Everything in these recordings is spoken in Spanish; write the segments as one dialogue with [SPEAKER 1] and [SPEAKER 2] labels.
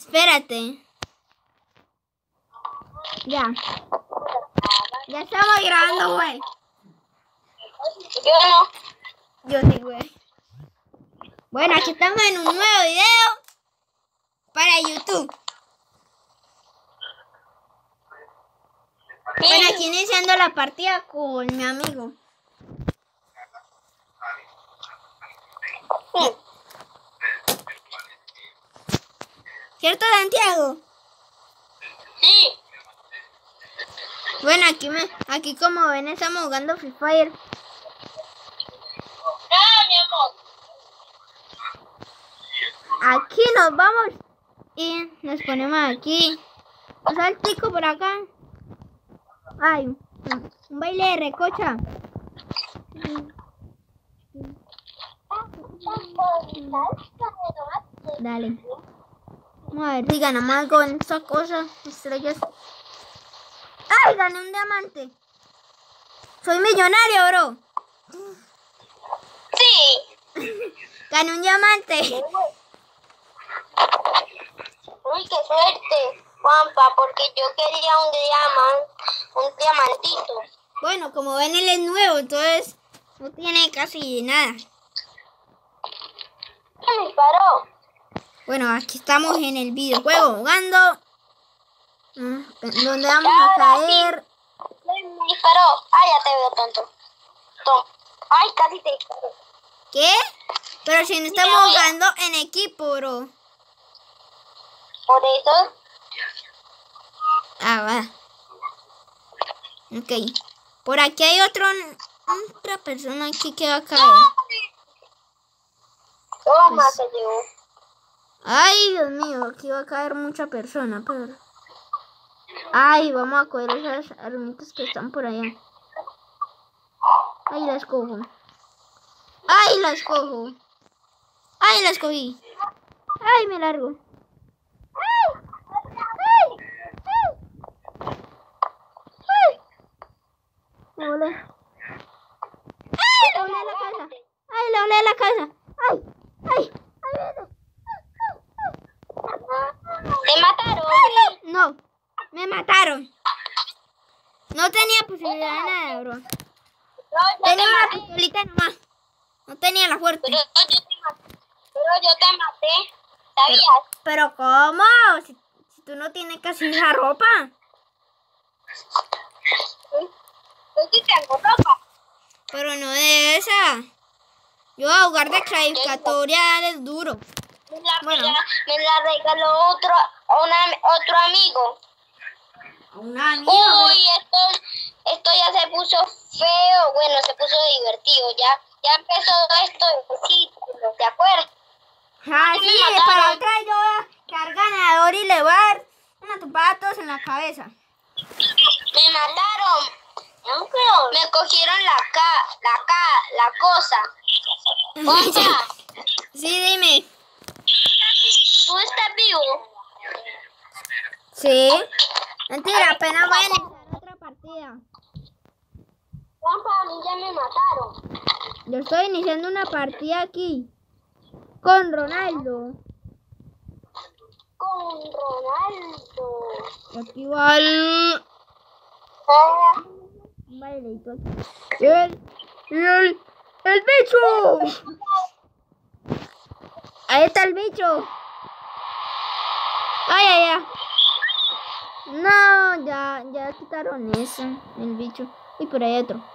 [SPEAKER 1] Espérate. Ya. Ya estamos grabando, güey.
[SPEAKER 2] Yo no.
[SPEAKER 1] Yo sí, güey. Bueno, aquí estamos en un nuevo video para YouTube.
[SPEAKER 2] Sí.
[SPEAKER 1] Bueno, aquí iniciando la partida con mi amigo.
[SPEAKER 2] Sí.
[SPEAKER 1] ¿Cierto, Santiago?
[SPEAKER 2] Sí.
[SPEAKER 1] Bueno, aquí como ven estamos jugando Free Fire.
[SPEAKER 2] Mi amor.
[SPEAKER 1] Aquí nos vamos y nos ponemos aquí. Un saltico por acá. Ay, un baile de recocha. Dale. Vamos a ver si ganamos algo en estas cosas. Estrellas. ¡Ay! Gané un diamante. Soy millonario, bro.
[SPEAKER 2] Sí.
[SPEAKER 1] Gané un diamante.
[SPEAKER 2] Uy, qué suerte, Juanpa, porque yo quería un diamantito.
[SPEAKER 1] Bueno, como ven, él es nuevo, entonces no tiene casi nada.
[SPEAKER 2] ¿Qué me disparó?
[SPEAKER 1] Bueno, aquí estamos en el videojuego jugando. ¿Dónde vamos a caer?
[SPEAKER 2] Me disparó. Ah, ya te veo, tonto. Ay, casi te disparó.
[SPEAKER 1] ¿Qué? Pero si no estamos jugando en equipo, bro.
[SPEAKER 2] Por eso.
[SPEAKER 1] Ah, va. Ok. Por aquí hay otra persona aquí que va a caer.
[SPEAKER 2] Toma,
[SPEAKER 1] Pues-
[SPEAKER 2] se llevó.
[SPEAKER 1] Ay, Dios mío, aquí va a caer mucha persona, pero... Ay, vamos a coger esas armitas que están por allá. Ay, las cojo. Ay, las cojo. Ay, las cogí. Ay, me largo. Ay, ay, ay, ay. Me volé. Ay, le volé la casa. Ay, le volé la casa. Ay, ay, ay, viene.
[SPEAKER 2] Te mataron.
[SPEAKER 1] No, me mataron. No tenía posibilidad de nada, bro.
[SPEAKER 2] No, yo
[SPEAKER 1] Tenía
[SPEAKER 2] te
[SPEAKER 1] una
[SPEAKER 2] maté.
[SPEAKER 1] pistolita nomás. No tenía la fuerte.
[SPEAKER 2] Pero yo te maté. ¿Sabías?
[SPEAKER 1] Pero ¿cómo? Si tú no tienes casi esa ropa.
[SPEAKER 2] Yo sí tengo ropa.
[SPEAKER 1] Pero no de esa. Yo a jugar de clasificatoria es duro. Bueno.
[SPEAKER 2] Me la regaló otro amigo.
[SPEAKER 1] Una amiga.
[SPEAKER 2] Uy, esto ya se puso feo. Bueno, se puso divertido. Ya empezó esto ¿te acuerdas?
[SPEAKER 1] Ah,
[SPEAKER 2] Sí,
[SPEAKER 1] sí,
[SPEAKER 2] me mataron.
[SPEAKER 1] para otra yo voy a quedar ganador y le voy a dar una tupada a todos en la cabeza.
[SPEAKER 2] Me mataron. Me cogieron la cosa. Juanpa,
[SPEAKER 1] Sí, dime.
[SPEAKER 2] ¿tú estás vivo?
[SPEAKER 1] Sí. Mentira, apenas voy a iniciar otra partida.
[SPEAKER 2] Juanpa, a mí ya me mataron.
[SPEAKER 1] Yo estoy iniciando una partida aquí. Con Ronaldo.
[SPEAKER 2] Con Ronaldo.
[SPEAKER 1] Aquí va el...
[SPEAKER 2] Ah,
[SPEAKER 1] un bailecito aquí. ¡El bicho! Ahí está el bicho. Ay, ay, ay. No, ya quitaron eso, el bicho. Y por ahí otro.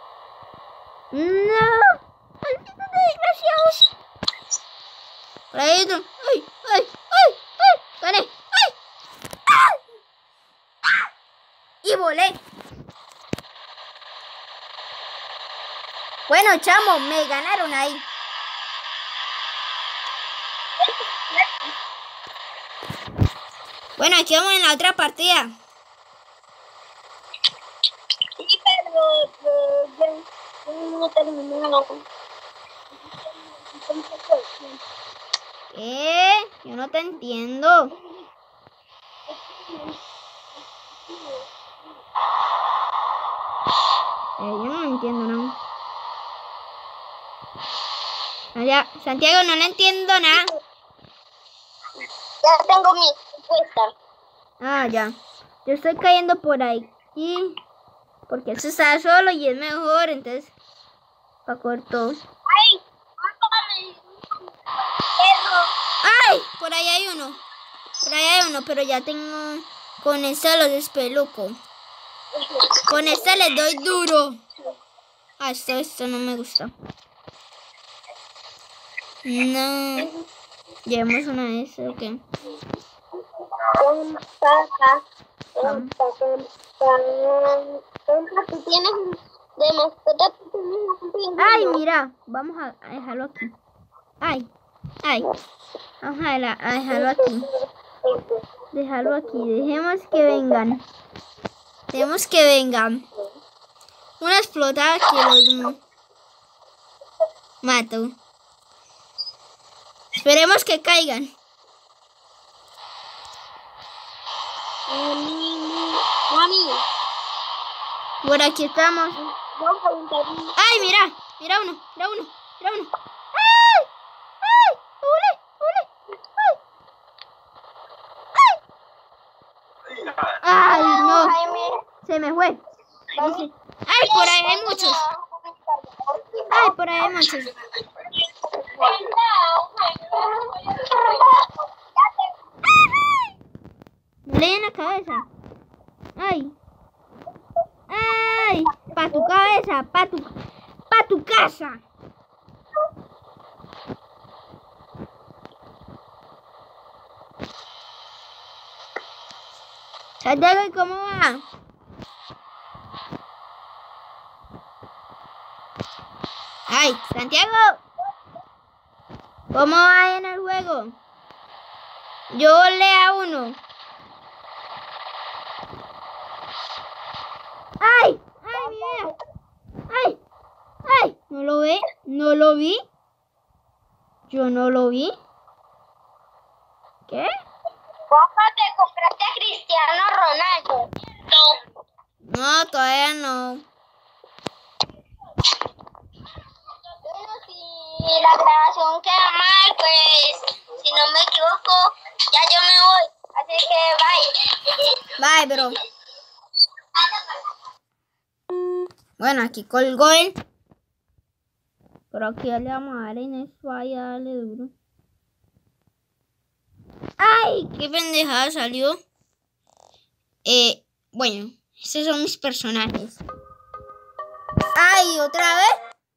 [SPEAKER 1] No. ¡Malditos desgraciados! Por ahí otro. ¡Ay, ay, ay, ay! ¡Gané! ¡Ay! ¡Ay! ¡Ah! Y volé. Bueno, chamo, me ganaron ahí. Bueno, aquí vamos en la otra partida.
[SPEAKER 2] sí, pero yo no terminé.
[SPEAKER 1] ¿Qué? Yo no te entiendo. Yo no entiendo nada. Allá, Santiago, no le entiendo nada.
[SPEAKER 2] Ya tengo mi respuesta.
[SPEAKER 1] Ah, ya. Yo estoy cayendo por aquí. Porque eso está solo y es mejor, entonces. Para coger todo.
[SPEAKER 2] ¡Ay! Perro.
[SPEAKER 1] ¡Ay! Por ahí hay uno. Por ahí hay uno, pero ya tengo. Con este lo despeluco. Con este le doy duro. Ah, esto no me gusta. No. Llevamos una de esas, ok.
[SPEAKER 2] Tú tienes de mascota, tú tienes un pingüino.
[SPEAKER 1] Ay, mira. Vamos a dejarlo aquí. Ay. Vamos a dejarlo aquí. Déjalo aquí. Dejemos que vengan. Dejemos que vengan. Una explotada que los mato. Esperemos que caigan.
[SPEAKER 2] Mami.
[SPEAKER 1] Por aquí estamos. ¡Ay, mira! Mira uno. ¡Ay! ¡Ole! ¡Ay, no! Se me fue. ¡Ay, por ahí hay muchos! Me le en la cabeza. ¡Ay! ¡Pa' tu cabeza! ¡Pa' tu casa! Santiago, ¿y cómo va? ¡Ay, Santiago! ¿Cómo va en el juego? Yo volé a uno. ¡Ay! ¡Mira! ¡Ay! ¿No lo ve? ¿No lo vi? Yo no lo vi. ¿Qué?
[SPEAKER 2] ¿Cómo te compraste a Cristiano Ronaldo?
[SPEAKER 1] No, todavía no.
[SPEAKER 2] Bueno, si la grabación queda mal, pues, si no me equivoco, ya yo me voy. Así que bye.
[SPEAKER 1] Bye, bro. Bueno, aquí colgó él. Pero aquí ya le vamos a dar en eso, ahí a darle duro. ¡Ay! ¡Qué pendejada salió! Bueno, estos son mis personajes. ¡Ay! ¿Otra vez?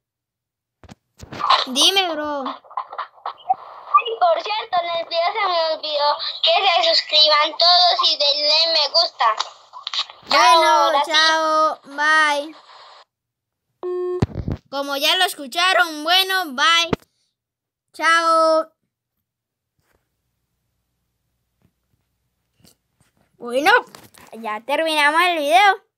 [SPEAKER 1] Dime, bro.
[SPEAKER 2] Ay, por cierto, en el video se me olvidó que se suscriban todos y denle me gusta.
[SPEAKER 1] Bueno, chao. Bye. Como ya lo escucharon, bueno, bye. Chao. Bueno, ya terminamos el video.